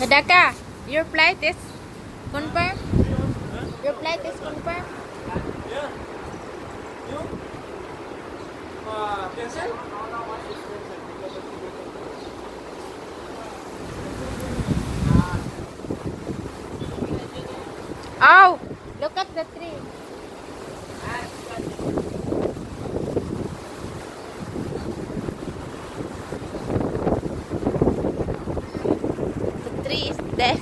Daka, your flight is confirmed? Your flight is confirmed? Yeah. You? Cancel? Oh, look at the tree. The tree is dead.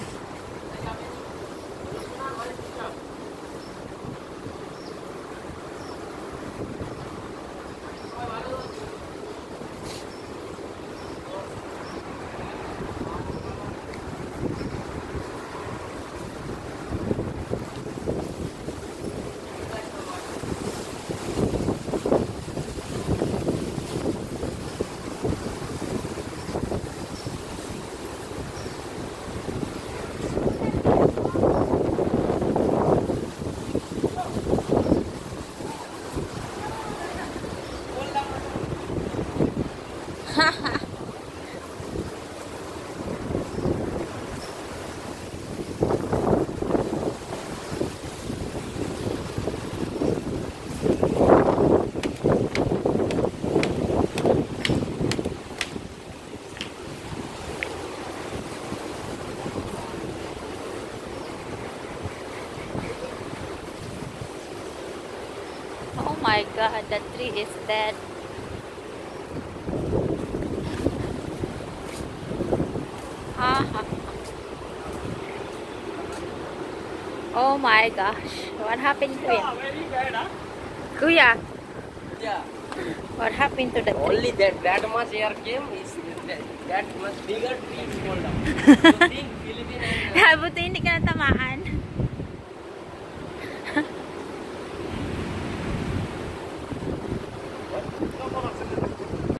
Oh my god, that tree is dead. Haha. Oh my gosh. What happened to it? Very bad, huh? Kuya, Yeah. what happened to the tree? Only that much air came is that much bigger tree fall down. So think Philippine and Buti hindi ka natamaan.